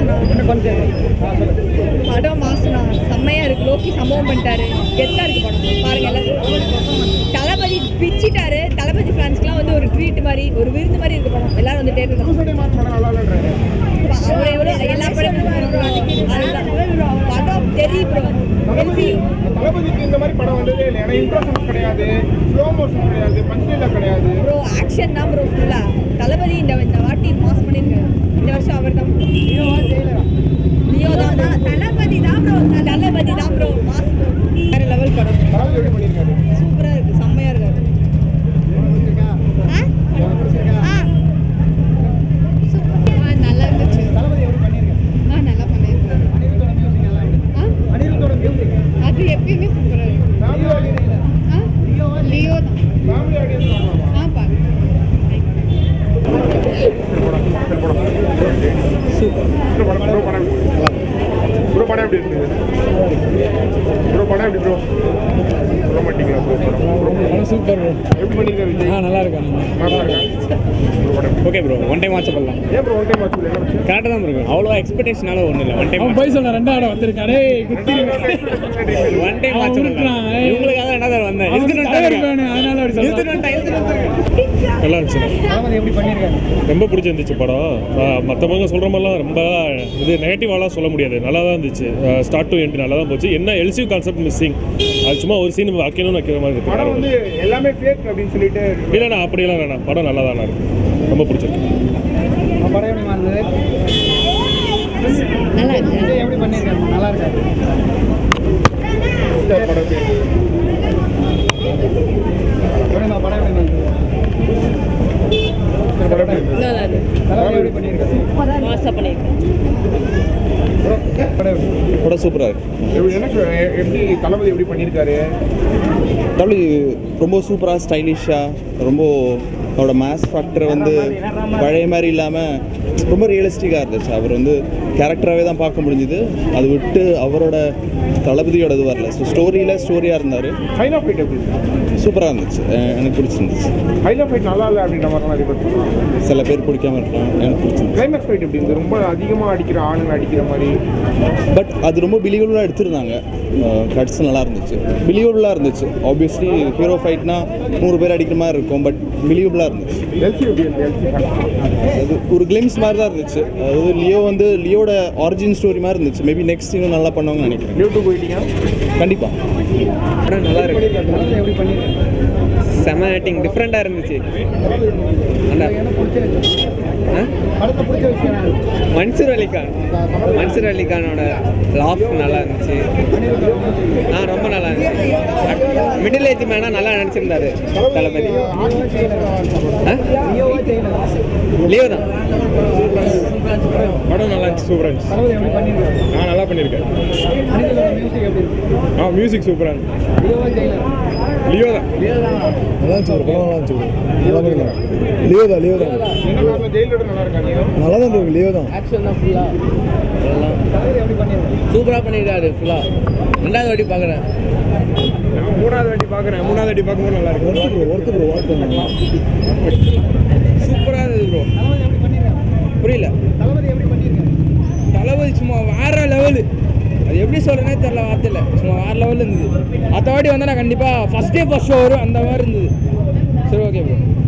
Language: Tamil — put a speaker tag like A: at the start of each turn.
A: மாசுனா படம் மாசுனா செம்மையாக இருக்குது. லோக்கி சம்பவம் பண்ணிட்டாரு. கெத்தாக இருக்குது படம். பாருங்க எல்லாரும் தளபதி பிச்சிட்டாரு. தளபதி ஃபேன்ஸ்க்குலாம் வந்து ஒரு ட்ரீட் மாதிரி ஒரு விருந்து மாதிரி இருக்குது படம். எல்லாரும் வந்து தேட்டர் அவரை எவ்வளோ எல்லா படமும் படம் தெரியும்.
B: தளபதிக்கு இந்த மாதிரி படம் வந்ததே இல்லை. ஏன்னா இன்ட்ரோஷன் கிடையாது, ஸ்லோ மோஷன் கிடையாது, பஞ்ச்லைன் கிடையாது.
A: ப்ரோ ஆக்ஷன் தான் ப்ரோ ஃபுல்லாக. தளபதி இந்த வாட்டி மாஸ் பண்ணியிருக்காரு. இந்த வருஷம் அவர் தான் லியோ தான். தளபதி தான் ப்ரோ. தளபதி தான் ப்ரோ மாஸ் ப்ரோ. வேறு லெவல் படம்.
B: எப்படி பண்ணியிருக்காரு?
A: சூப்பராக இருக்குது. செம்மையாக இருக்காரு. நல்லா இருந்துச்சு. நல்லா பண்ணியிருக்காரு. அது எப்பயுமே சூப்பராக இருக்கு. லியோ தான். பாருங்க.
B: ப்ரோ படம் எப்படி இருக்குது? ப்ரோ படம் எப்படி ப்ரோ சொல்ல மாட்டீங்களா? ப்ரோ படம்
C: சூப்பர் ப்ரோ.
B: எப்படி பண்ணியிருக்காரு விஜய்?
C: நல்லா இருக்கா?
B: நல்லா இருக்கா? ப்ரோ படம்
C: okay bro. One time watch பண்ணலாம்.
B: ஏன் ப்ரோ ஒன் டைம் வாட்ச் பண்ணல?
C: கரெக்டாக தான் இருக்கும். அவ்வளோ எக்ஸ்பெக்டேஷனால ஒன்றும் இல்லை. ஒன் டைம்
D: போய் சொல்ல ரெண்டாவது வந்திருக்காரு.
C: ஒன் டைம் வாட்ச் பண்ணலாம். இவங்களுக்காக என்ன தான் வந்தேன்.
D: அதனால அப்படி
C: நல்லா இருந்துச்சு.
D: எப்படி பண்ணிருக்காரு?
C: ரொம்ப பிடிச்சிருந்துச்சு படம். மற்றவங்க சொல்கிற மாதிரிலாம் ரொம்ப இது நெகட்டிவாலாம் சொல்ல முடியாது. நல்லா தான் இருந்துச்சு. ஸ்டார்ட் டு எண்ட் நல்லா தான் போச்சு. என்ன எல்சியூ கான்செப்ட் மிஸ்ஸிங். அது சும்மா ஒரு சீன் வைக்கணும்னு வைக்கிற மாதிரி இருக்கு.
B: படம் வந்து எல்லாமே ஃபேக் அப்படின்னு சொல்லிட்டு
C: இல்லைண்ணா அப்படியெல்லாம் வேணாம். படம் நல்லா தான் இருக்கு. ரொம்ப பிடிச்சிருக்கு.
D: படம் எப்படி இருந்தது?
A: நல்லா இருக்கு.
D: எப்படி பண்ணிருக்காரு? நல்லா இருக்காரு.
B: படம்
D: படம் எப்படி இருந்தது?
A: நல்லா இருக்கு.
D: எப்படி பண்ணிருக்காரு?
A: மாசா பண்ணியிருக்கேன்.
C: படம் சூப்பராக இருக்கு.
B: எனக்கு எப்படி தளபதி எப்படி பண்ணியிருக்காரு?
E: தளபதி ரொம்ப சூப்பராக ஸ்டைலிஷாக ரொம்ப அவரோட மேஸ் ஃபேக்டரை வந்து பழைய மாதிரி இல்லாமல் ரொம்ப ரியலிஸ்டிக்காக இருந்துச்சு. அவர் வந்து கேரக்டராகவே தான் பார்க்க முடிஞ்சுது. அது விட்டு அவரோட தளபதியோட இது வரல. ஸோ ஸ்டோரியாக இருந்தார்.
B: ஃபைன் ஆஃப் ஃபைட் எப்படி இருக்கு?
E: சூப்பராக இருந்துச்சு. எனக்கு பிடிச்சிருந்துச்சு.
B: ஃபைன் ஆஃப் ஃபைட் நல்லா இல்லை அப்படின்ற மாதிரிலாம் நிறைய பேர் சொல்லுவாங்க.
E: சில பேர் பிடிக்காம இருக்கலாம். எனக்கு பிடிச்சிருந்துச்சு.
B: கிளைமேக்ஸ் ஃபைட் எப்படி இருந்தது? ரொம்ப அதிகமாக அடிக்கிற ஆளுங்க அடிக்கிற மாதிரி.
E: பட் அது ரொம்ப பிலீவபுளாக எடுத்திருந்தாங்க. கட்ஸ் நல்லா இருந்துச்சு. பிலீவபுளாக இருந்துச்சு. ஆப்வியஸ்லி ஹீரோ ஃபைட்னா 100 பேர் அடிக்கிற மாதிரி இருக்கும். பட் பிலீவபுளாக இருந்துச்சு.
B: எல்சி எப்படி இருக்கு? எல்சி
E: அது ஒரு கிளிம்ஸ் மாதிரி தான் இருந்துச்சு. அதாவது லியோட ஆரிஜின் ஸ்டோரி மாதிரி இருந்துச்சு. மேபி நெக்ஸ்ட் இன்னும் நல்லா பண்ணுவாங்கன்னு நினைக்கிறேன்.
B: நியூ டு போயிட்டீங்க?
E: கண்டிப்பாக
C: படம் நல்லா இருக்கு.
D: எப்படி பண்ணிருக்காரு?
C: செம ஆக்டிங் டிஃப்ரெண்ட்டாக இருந்துச்சு.
D: படத்தை பிடிச்ச விஷயம்
C: மன்சூர் அலிகானோட லாஃப் நல்லா இருந்துச்சு. ரொம்ப நல்லா இருந்துச்சு. மிடில் ஏஜ் மேனாக நல்லா நினச்சிருந்தாரு தளபதி. லியோ தான். படம் நல்லா இருந்துச்சு. சூப்பராக இருந்துச்சு.
D: தளபதி எப்படி பண்ணிருக்காரு?
C: நல்லா பண்ணியிருக்கேன்.
D: மியூசிக் எப்படி இருக்கு?
C: மியூசிக் சூப்பராக இருந்துச்சு. லியோ தான்.
D: நல்லா இருந்துச்சு. படம் நல்லா இருந்துச்சு. லியோ தான்.
B: என்ன ஜெயிலோட நல்லா இருக்காங்க?
D: நல்லா தான் இருக்கு. லியோ தான்.
F: ஆக்ஷன் தான் ஃபுல்லாக
D: எப்படி பண்ணிருக்காரு?
F: சூப்பராக பண்ணியிருக்காரு. ஃபுல்லாக ரெண்டாவது வாட்டி பார்க்குறேன்.
C: நான் மூணாவது வாட்டி பார்க்குறேன். மூணாவது வாட்டி பார்க்கும்போது நல்லா இருக்கு. சூப்பராக இருந்தது ப்ரோ.
D: தளபதி எப்படி பண்ணிருக்காரு?
C: புரியல.
D: தளபதி எப்படி பண்ணிருக்காரு?
F: தளபதி சும்மா வேற லெவலு. அது எப்படி சொல்கிறேனே தெரில வார்த்தையில். சும்மா வேறு லெவலில் இருந்தது. அடுத்த வாட்டி வந்து நான் கண்டிப்பாக ஃபஸ்ட் ஷோ வரும் அந்த மாதிரி இருந்தது. சரி ஓகே ப்ரோ.